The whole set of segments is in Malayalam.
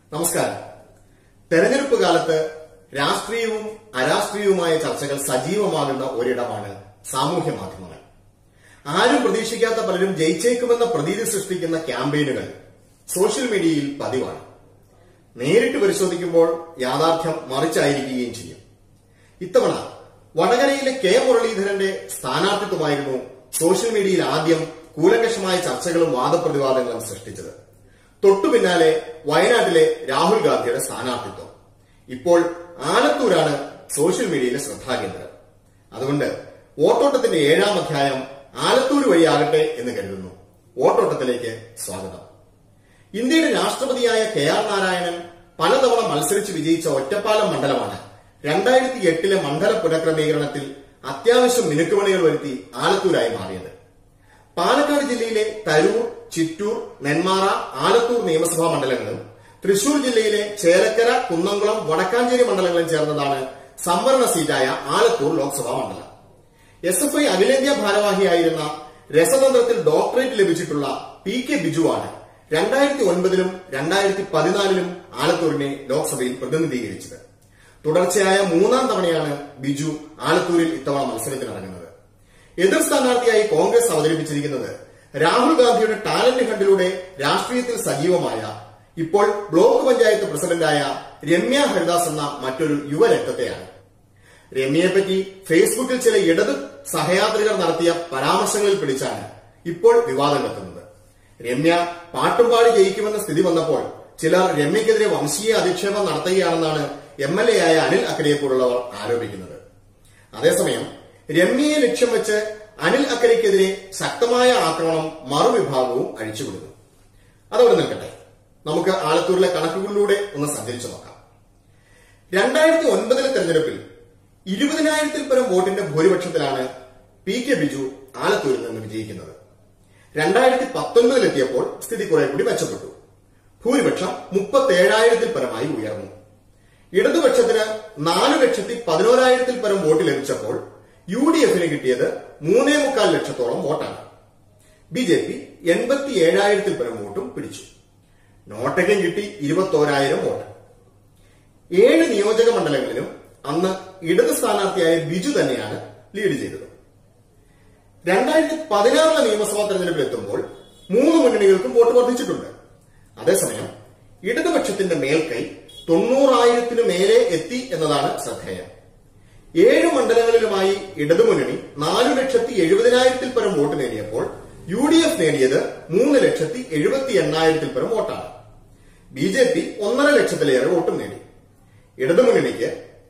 നമസ്കാരം. തെരഞ്ഞെടുപ്പ് കാലത്ത് രാഷ്ട്രീയവും അരാഷ്ട്രീയവുമായ ചർച്ചകൾ സജീവമാകുന്ന ഒരിടമാണ് സാമൂഹ്യ മാധ്യമങ്ങൾ. ആരും പ്രതീക്ഷിക്കാത്ത പലരും ജയിച്ചേക്കുമെന്ന പ്രതീതി സൃഷ്ടിക്കുന്ന ക്യാമ്പയിനുകൾ സോഷ്യൽ മീഡിയയിൽ പതിവാണ്. നേരിട്ട് പരിശോധിക്കുമ്പോൾ യാഥാർത്ഥ്യം മറിച്ചായിരിക്കുകയും ചെയ്യും. ഇത്തവണ വടകരയിലെ കെ മുരളീധരന്റെ സ്ഥാനാർത്ഥിത്വമായിരുന്നു സോഷ്യൽ മീഡിയയിൽ ആദ്യം കൂലങ്കഷമായ ചർച്ചകളും വാദപ്രതിവാദങ്ങളും സൃഷ്ടിച്ചത്. തൊട്ടു പിന്നാലെ വയനാട്ടിലെ രാഹുൽ ഗാന്ധിയുടെ സ്ഥാനാർത്ഥിത്വം. ഇപ്പോൾ ആലത്തൂരാണ് സോഷ്യൽ മീഡിയയിലെ ശ്രദ്ധാകേന്ദ്രം. അതുകൊണ്ട് വോട്ടോട്ടത്തിന്റെ 7ാം അധ്യായം ആലത്തൂർ വഴിയാകട്ടെ എന്ന് കരുതുന്നു. വോട്ടോട്ടത്തിലേക്ക് സ്വാഗതം. ഇന്ത്യയുടെ രാഷ്ട്രപതിയായ KR നാരായണൻ പലതവണ മത്സരിച്ച് വിജയിച്ച ഒറ്റപ്പാലം മണ്ഡലമാണ് 2008 മണ്ഡല പുനഃക്രമീകരണത്തിൽ അത്യാവശ്യം മിനുക്കുപണികൾ വരുത്തി ആലത്തൂരായി മാറിയത്. പാലക്കാട് ജില്ലയിലെ തരൂർ, ചിറ്റൂർ, നെന്മാറ, ആലത്തൂർ നിയമസഭാ മണ്ഡലങ്ങളും തൃശൂർ ജില്ലയിലെ ചേലക്കര, കുന്നംകുളം, വടക്കാഞ്ചേരി മണ്ഡലങ്ങളും ചേർന്നതാണ് സംവരണ സീറ്റായ ആലത്തൂർ ലോക്സഭാ മണ്ഡലം. SFI അഖിലേന്ത്യാ ഭാരവാഹിയായിരുന്ന രസതന്ത്രത്തിൽ ഡോക്ടറേറ്റ് ലഭിച്ചിട്ടുള്ള PK ബിജുവാണ് 2009 2014 ആലത്തൂരിനെ ലോക്സഭയിൽ പ്രതിനിധീകരിച്ചത്. തുടർച്ചയായ 3ാം തവണയാണ് ബിജു ആലത്തൂരിൽ ഇത്തവണ മത്സരത്തിനിറങ്ങുന്നത്. എതിർ സ്ഥാനാർത്ഥിയായി കോൺഗ്രസ് അവതരിപ്പിച്ചിരിക്കുന്നത് രാഹുൽ ഗാന്ധിയുടെ ടാലന്റ് ഹണ്ടിലൂടെ രാഷ്ട്രീയത്തിൽ സജീവമായ, ഇപ്പോൾ ബ്ലോക്ക് പഞ്ചായത്ത് പ്രസിഡന്റായ രമ്യ ഹരിദാസ് എന്ന മറ്റൊരു യുവരക്തത്തെയാണ്. രമ്യയെപ്പറ്റി ഫേസ്ബുക്കിൽ ചില ഇടത് സഹയാത്രികർ നടത്തിയ പരാമർശങ്ങളിൽ പിടിച്ചാണ് ഇപ്പോൾ വിവാദം എത്തുന്നത്. രമ്യ പാട്ടുംപാടി ജയിക്കുമെന്ന സ്ഥിതി വന്നപ്പോൾ ചിലർ രമ്യക്കെതിരെ വംശീയ അധിക്ഷേപം നടത്തുകയാണെന്നാണ് MLA ആയ അനിൽ അക്കരയെപ്പോലുള്ളവർ ആരോപിക്കുന്നത്. അതേസമയം രമ്യയെ ലക്ഷ്യം വെച്ച് അനിൽ അക്കരയ്ക്കെതിരെ ശക്തമായ ആക്രമണം മറുവിഭാഗവും അഴിച്ചുവിടുന്നു. അതവിടെ നിൽക്കട്ടെ, നമുക്ക് ആലത്തൂരിലെ കണക്കുകളിലൂടെ ഒന്ന് സഞ്ചരിച്ചു നോക്കാം. 2009 തെരഞ്ഞെടുപ്പിൽ 20,000-ൽ പരം വോട്ടിന്റെ ഭൂരിപക്ഷത്തിലാണ് PK ബിജു ആലത്തൂരിൽ നിന്ന് വിജയിക്കുന്നത്. 2019 എത്തിയപ്പോൾ സ്ഥിതി കുറെ കൂടി മെച്ചപ്പെട്ടു. ഭൂരിപക്ഷം 37,000-ൽ പരമായി ഉയർന്നു. ഇടതുപക്ഷത്തിന് 4,11,000-ൽ പരം വോട്ട് ലഭിച്ചപ്പോൾ UDFന് കിട്ടിയത് 3.25 ലക്ഷത്തോളം വോട്ടാണ്. BJP 87,000-ൽ പരം വോട്ടും പിടിച്ചു. നോട്ടയ്ക്കും കിട്ടി 21,000 വോട്ട്. 7 നിയോജക മണ്ഡലങ്ങളിലും അന്ന് ഇടത് സ്ഥാനാർത്ഥിയായ ബിജു തന്നെയാണ് ലീഡ് ചെയ്തത്. 2016 നിയമസഭാ തെരഞ്ഞെടുപ്പിൽ എത്തുമ്പോൾ 3 മുന്നണികൾക്കും വോട്ട് വർദ്ധിച്ചിട്ടുണ്ട്. അതേസമയം ഇടതുപക്ഷത്തിന്റെ മേൽക്കൈ 90,000-ന് മേലെ എത്തി എന്നതാണ് ശ്രദ്ധേയം. 7 മണ്ഡലങ്ങളിലുമായി ഇടതുമുന്നണി 4,70,000-ൽ പരം വോട്ട് നേടിയപ്പോൾ UDF നേടിയത് 3,78,000-ൽ പരം വോട്ടാണ്. BJP 1.5 ലക്ഷത്തിലേറെ വോട്ടും നേടി. ഇടതുമുന്നണിക്ക്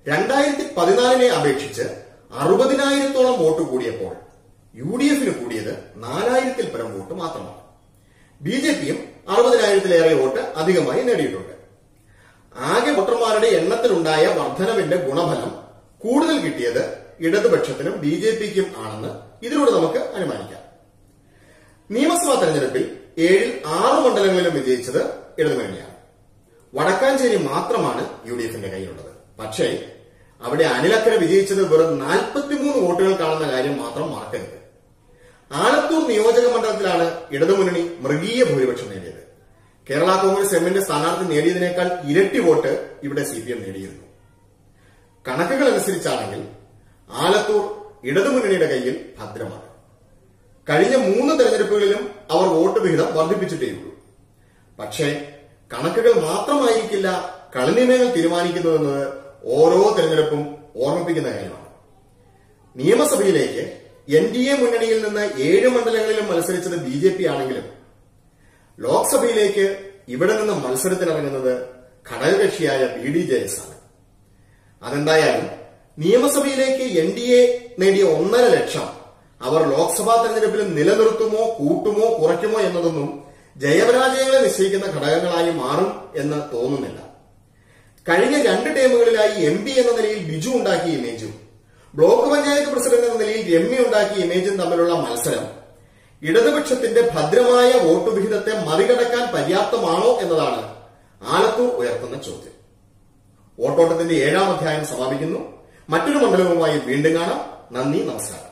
2014 അപേക്ഷിച്ച് 60,000-ഓളം വോട്ട് കൂടിയപ്പോൾ UDFന് കൂടിയത് 4,000-ൽ പരം വോട്ട് മാത്രമാണ്. BJPയും 60,000-ലേറെ വോട്ട് അധികമായി നേടിയിട്ടുണ്ട്. ആകെ വോട്ടർമാരുടെ എണ്ണത്തിലുണ്ടായ വർധനവിന്റെ ഗുണഫലം കൂടുതൽ കിട്ടിയത് ഇടതുപക്ഷത്തിനും BJPക്കും ആണെന്ന് ഇതിലൂടെ നമുക്ക് അനുമാനിക്കാം. നിയമസഭാ തെരഞ്ഞെടുപ്പിൽ 7-ൽ 6 മണ്ഡലങ്ങളിലും വിജയിച്ചത് ഇടതുമുന്നണിയാണ്. വടക്കാഞ്ചേരി മാത്രമാണ് UDFന്റെ കയ്യിലുള്ളത്. പക്ഷേ അവിടെ അനിലക്കര വിജയിച്ചത് വെറും 43 വോട്ടുകൾക്കാണെന്ന കാര്യം മാത്രം മറക്കരുത്. ആലത്തൂർ നിയോജക മണ്ഡലത്തിലാണ് ഇടതുമുന്നണി മൃഗീയ ഭൂരിപക്ഷം നേടിയത്. കേരള കോൺഗ്രസ് എമ്മിന്റെ സ്ഥാനാർത്ഥി നേടിയതിനേക്കാൾ ഇരട്ടി വോട്ട് ഇവിടെ CPM നേടിയിരുന്നു. കണക്കുകൾ അനുസരിച്ചാണെങ്കിൽ ആലത്തൂർ ഇടതുമുന്നണിയുടെ കയ്യിൽ ഭദ്രമാണ്. കഴിഞ്ഞ 3 തെരഞ്ഞെടുപ്പുകളിലും അവർ വോട്ട് വിഹിതം വർദ്ധിപ്പിച്ചിട്ടേയുള്ളൂ. പക്ഷേ കണക്കുകൾ മാത്രമായിരിക്കില്ല കളിനിയമങ്ങൾ തീരുമാനിക്കുന്നതെന്നത് ഓരോ തെരഞ്ഞെടുപ്പും ഓർമ്മിപ്പിക്കുന്ന കാര്യമാണ്. നിയമസഭയിലേക്ക് NDA മുന്നണിയിൽ നിന്ന് 7 മണ്ഡലങ്ങളിലും മത്സരിച്ചത് BJP ആണെങ്കിലും ലോക്സഭയിലേക്ക് ഇവിടെ നിന്ന് മത്സരത്തിനിറങ്ങുന്നത് ഘടകകക്ഷിയായ BDJS ആണ്. അതെന്തായാലും നിയമസഭയിലേക്ക് NDA നേടിയ 1.5 ലക്ഷം അവർ ലോക്സഭാ തെരഞ്ഞെടുപ്പിൽ നിലനിർത്തുമോ കൂട്ടുമോ കുറയ്ക്കുമോ എന്നതൊന്നും ജയപരാജയങ്ങളെ നിശ്ചയിക്കുന്ന ഘടകങ്ങളായി മാറും എന്ന് തോന്നുന്നില്ല. കഴിഞ്ഞ 2 ടേമുകളിലായി MP എന്ന നിലയിൽ ബിജു ഉണ്ടാക്കിയ ഇമേജും ബ്ലോക്ക് പഞ്ചായത്ത് പ്രസിഡന്റ് എന്ന നിലയിൽ രമ്യ ഉണ്ടാക്കിയ ഇമേജും തമ്മിലുള്ള മത്സരം ഇടതുപക്ഷത്തിന്റെ ഭദ്രമായ വോട്ട് വിഹിതത്തെ മറികടക്കാൻ പര്യാപ്തമാണോ എന്നതാണ് ആലത്തൂർ ഉയർത്തുന്ന ചോദ്യം. വോട്ടോട്ടത്തിന്റെ 7ാം അധ്യായം സമാപിക്കുന്നു. മറ്റൊരു മണ്ഡലവുമായി വീണ്ടും കാണാം. നന്ദി, നമസ്കാരം.